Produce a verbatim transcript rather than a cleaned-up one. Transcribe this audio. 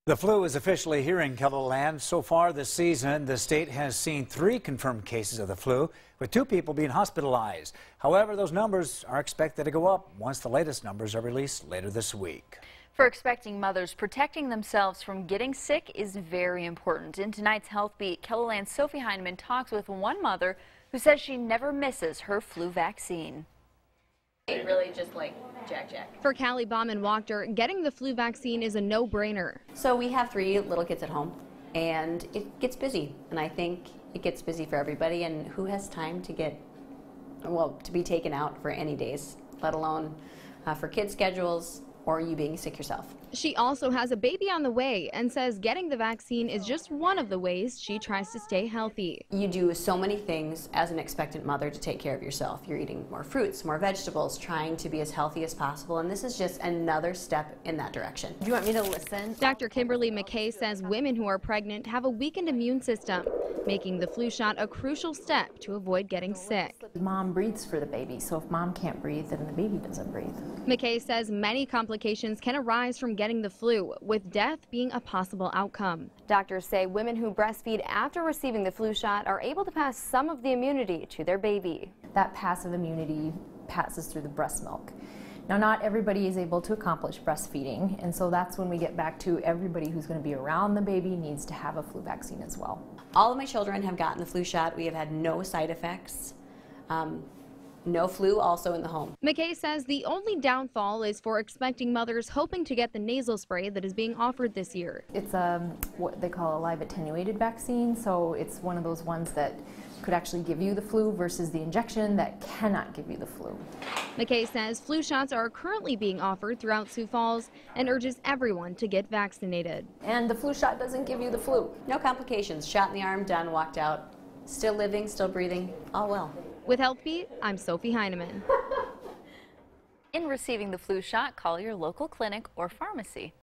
The flu is officially here in KELOLAND. So far this season, the state has seen three confirmed cases of the flu, with two people being hospitalized. However, those numbers are expected to go up once the latest numbers are released later this week. For expecting mothers, protecting themselves from getting sick is very important. In tonight's Health Beat, KELOLAND's Sophie Heineman talks with one mother who says she never misses her flu vaccine. It really just like Jack Jack. For Callie Baum and Wachter, getting the flu vaccine is a no-brainer. So we have three little kids at home, and it gets busy, and I think it gets busy for everybody. And who has time to get, well, to be taken out for any days, let alone uh, for kids' schedules or you being sick yourself. She also has a baby on the way and says getting the vaccine is just one of the ways she tries to stay healthy. You do so many things as an expectant mother to take care of yourself. You're eating more fruits, more vegetables, trying to be as healthy as possible, and this is just another step in that direction. Do you want me to listen? Doctor Kimberly McKay says women who are pregnant have a weakened immune system, making the flu shot a crucial step to avoid getting sick. Mom breathes for the baby, so if mom can't breathe, then the baby doesn't breathe. McKay says many complications can arise from getting the flu, with death being a possible outcome. Doctors say women who breastfeed after receiving the flu shot are able to pass some of the immunity to their baby. That passive immunity passes through the breast milk. Now, not everybody is able to accomplish breastfeeding, and so that's when we get back to everybody who's going to be around the baby needs to have a flu vaccine as well. All of my children have gotten the flu shot. We have had no side effects. Um, No flu also in the home. McKay says the only downfall is for expecting mothers hoping to get the nasal spray that is being offered this year. It's um, what they call a live attenuated vaccine, so it's one of those ones that could actually give you the flu versus the injection that cannot give you the flu. McKay says flu shots are currently being offered throughout Sioux Falls and urges everyone to get vaccinated. And the flu shot doesn't give you the flu. No complications. Shot in the arm, done, walked out. Still living, still breathing, all well. With Health Beat, I'm Sophie Heineman. In receiving the flu shot, call your local clinic or pharmacy.